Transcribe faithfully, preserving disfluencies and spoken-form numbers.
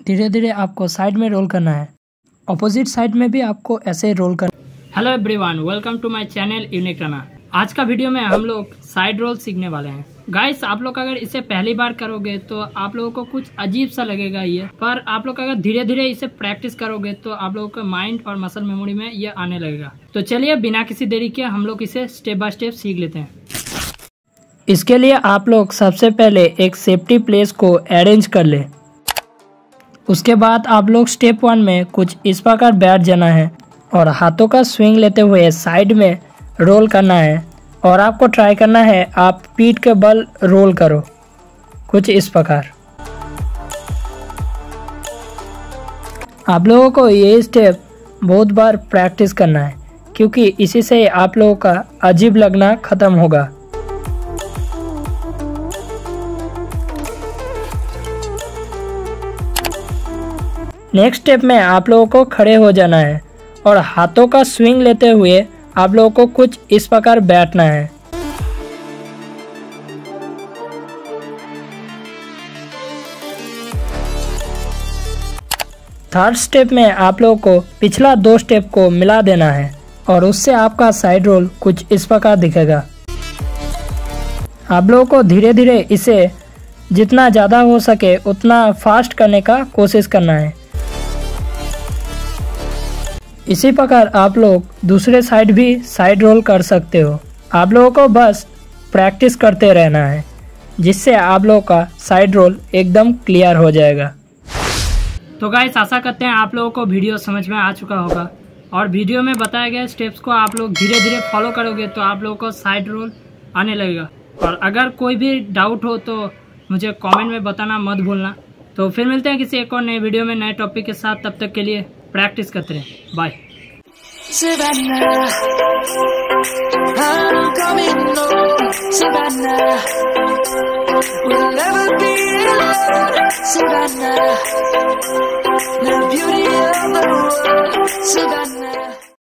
धीरे धीरे आपको साइड में रोल करना है। ऑपोजिट साइड में भी आपको ऐसे रोल करना। Hello everyone, welcome to my channel unique रना। आज का वीडियो में हम लोग साइड रोल सीखने वाले हैं। गाइस, आप लोग अगर इसे पहली बार करोगे तो आप लोगों को कुछ अजीब सा लगेगा ये, पर आप लोग अगर धीरे धीरे इसे प्रैक्टिस करोगे तो आप लोगों को माइंड और मसल मेमोरी में ये आने लगेगा। तो चलिए बिना किसी देरी के हम लोग इसे स्टेप बाय स्टेप सीख लेते हैं। इसके लिए आप लोग सबसे पहले एक सेफ्टी प्लेस को अरेंज कर ले। उसके बाद आप लोग स्टेप वन में कुछ इस प्रकार बैठ जाना है और हाथों का स्विंग लेते हुए साइड में रोल करना है। और आपको ट्राई करना है आप पीठ के बल रोल करो कुछ इस प्रकार। आप लोगों को ये स्टेप बहुत बार प्रैक्टिस करना है क्योंकि इसी से आप लोगों का अजीब लगना खत्म होगा। नेक्स्ट स्टेप में आप लोगों को खड़े हो जाना है और हाथों का स्विंग लेते हुए आप लोगों को कुछ इस प्रकार बैठना है। थर्ड स्टेप में आप लोगों को पिछला दो स्टेप को मिला देना है और उससे आपका साइड रोल कुछ इस प्रकार दिखेगा। आप लोगों को धीरे धीरे इसे जितना ज़्यादा हो सके उतना फास्ट करने का कोशिश करना है। इसी प्रकार आप लोग दूसरे साइड भी साइड रोल कर सकते हो। आप लोगों को बस प्रैक्टिस करते रहना है जिससे आप लोगों का साइड रोल एकदम क्लियर हो जाएगा। तो गाइस, आशा करते हैं आप लोगों को वीडियो समझ में आ चुका होगा और वीडियो में बताए गए स्टेप्स को आप लोग धीरे धीरे फॉलो करोगे तो आप लोगों को साइड रोल आने लगेगा। और अगर कोई भी डाउट हो तो मुझे कमेंट में बताना मत भूलना। तो फिर मिलते हैं किसी एक और नए वीडियो में नए टॉपिक के साथ। तब तक के लिए प्रैक्टिस करते रहें। Bye. Savannah, I'm coming home. Savannah, we'll never be alone. Savannah, the beauty